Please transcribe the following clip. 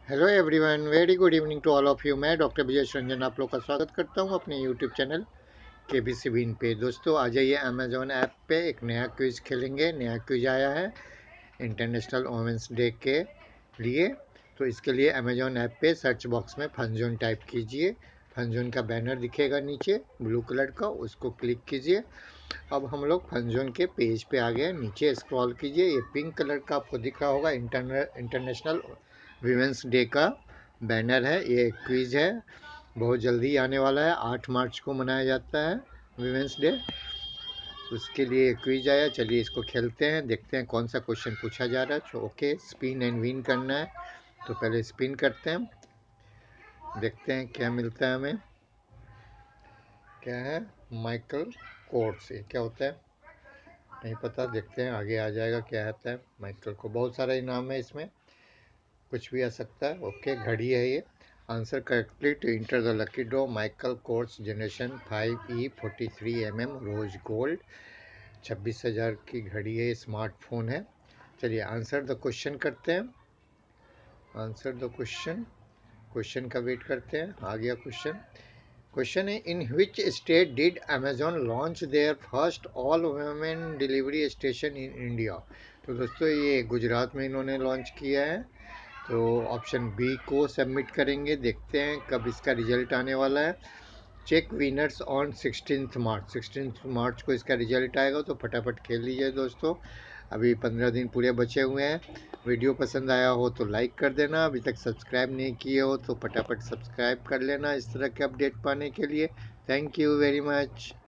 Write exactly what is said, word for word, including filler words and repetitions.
Hello everyone, very good evening to all of you. मैं doctor Vijay Ranjan आप लोग का स्वागत करता हूं अपने यूट्यूब चैनल के बी सी बीन पे। दोस्तों आ जाइए अमेजोन ऐप पे, एक नया क्विज खेलेंगे। नया क्विज आया है इंटरनेशनल वुमेंस डे के लिए। तो इसके लिए अमेजोन ऐप पे सर्च बॉक्स में फन जोन टाइप कीजिए। फन जोन का बैनर दिखेगा नीचे ब्लू कलर का, उसको क्लिक कीजिए। अब हम लोग फन जोन के पेज पे आ गए। नीचे स्क्रॉल कीजिए, ये पिंक कलर का आपको दिख रहा होगा इंटरने इंटरनेशनल वीमेंस डे का बैनर है। ये क्विज है, बहुत जल्दी आने वाला है। आठ मार्च को मनाया जाता है वीमेंस डे। उसके लिए क्विज आया, चलिए इसको खेलते हैं, देखते हैं कौन सा क्वेश्चन पूछा जा रहा है। ओके, स्पिन एंड विन करना है, तो पहले स्पिन करते हैं, देखते हैं क्या मिलता है हमें। क्या है? माइकल कोर्स, ये क्या होता है नहीं पता, देखते हैं आगे आ जाएगा क्या आता है। माइकल को बहुत सारा इनाम है, इसमें कुछ भी आ सकता है। ओके, घड़ी है ये। Answer correctly to enter the lucky draw Michael Kors generation five E forty three M M rose gold. छब्बीस हज़ार की घड़ी है, स्मार्टफोन है। चलिए आंसर द क्वेश्चन करते हैं। आंसर द क्वेश्चन, क्वेश्चन का वेट करते हैं। आ गया क्वेश्चन। क्वेश्चन है, in which state did Amazon launch their first all women delivery station in India. तो दोस्तों ये गुजरात में इन्होंने लॉन्च किया है। तो ऑप्शन बी को सबमिट करेंगे, देखते हैं कब इसका रिजल्ट आने वाला है। Check winners on sixteen March. Sixteen March को इसका रिजल्ट आएगा, तो फटाफट खेल लीजिए दोस्तों। अभी पंद्रह दिन पूरे बचे हुए हैं। वीडियो पसंद आया हो तो लाइक कर देना, अभी तक सब्सक्राइब नहीं किए हो तो फटाफट सब्सक्राइब कर लेना इस तरह के अपडेट पाने के लिए। Thank you very much.